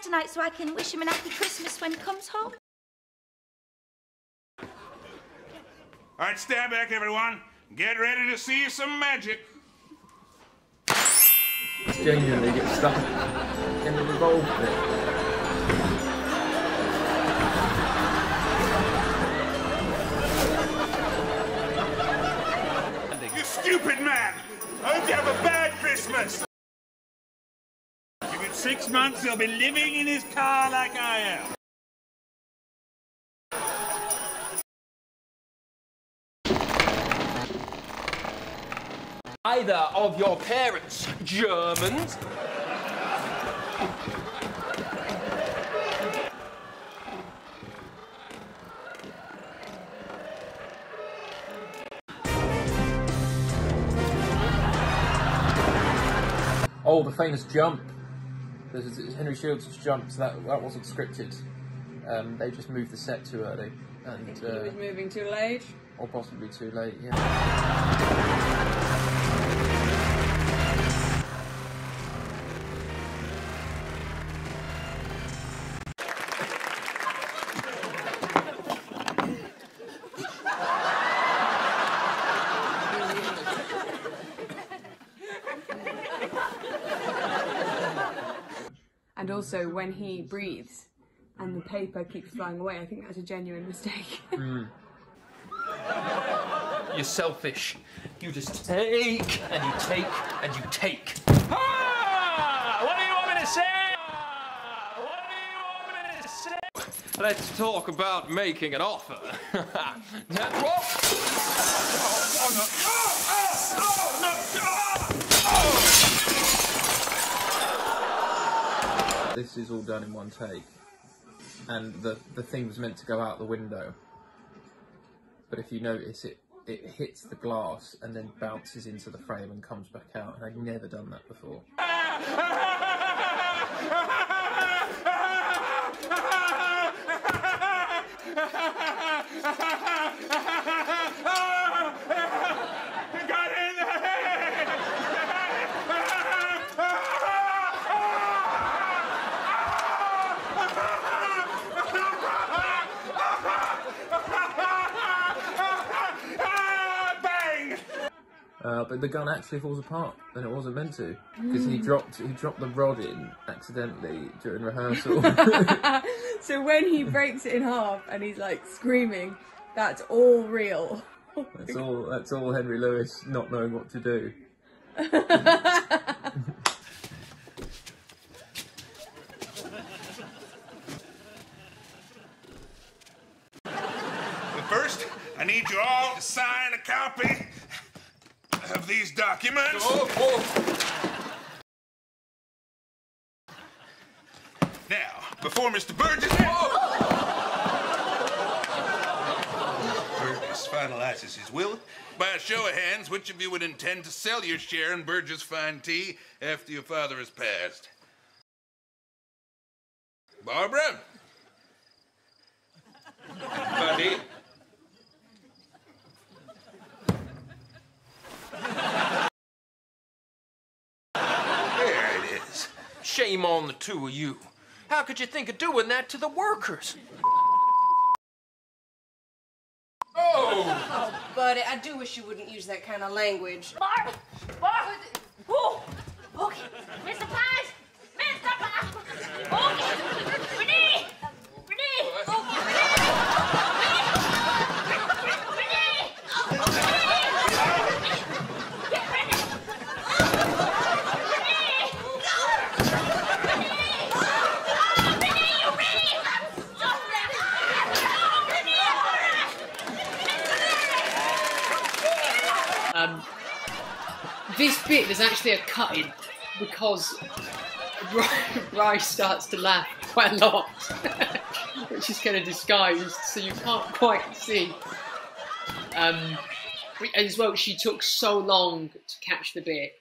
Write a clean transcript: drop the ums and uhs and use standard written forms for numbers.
tonight so I can wish him an happy Christmas when he comes home. All right, stand back, everyone. Get ready to see some magic. Genuinely get stuck in the revolve bit. You stupid man! I hope you have a bad Christmas! Give it 6 months, he'll be living in his car like I am. Either of your parents Germans? Oh, the famous jump. Henry Shields' jump, so that wasn't scripted. They just moved the set too early. And, he was moving too late? Or possibly too late, yeah. And also, when he breathes and the paper keeps flying away, I think that's a genuine mistake. You're selfish. You just take, and you take, and you take. Ah! What do you want me to say? What do you want me to say? Let's talk about making an offer. This is all done in one take, and the thing was meant to go out the window, but if you notice it hits the glass and then bounces into the frame and comes back out, and I'd never done that before. But the gun actually falls apart, and it wasn't meant to, because he dropped the rod in accidentally during rehearsal. So when he breaks it in half and he's like screaming, that's all real. That's all Henry Lewis not knowing what to do. But first, I need you all to sign a copy of these documents. Now, before Mr. Burgess... Burgess finalizes his will. By a show of hands, which of you would intend to sell your share in Burgess Fine Tea after your father has passed? Barbara? Buddy? Shame on the two of you. How could you think of doing that to the workers? Oh, buddy, I do wish you wouldn't use that kind of language. Barb! Oh! Okay, Mr. Pies! Mr. Pies! Okay! Renee! Renee! Okay, This bit, there's actually a cut in because Rice starts to laugh quite a lot, which is kind of disguised, so you can't quite see. As well, she took so long to catch the bit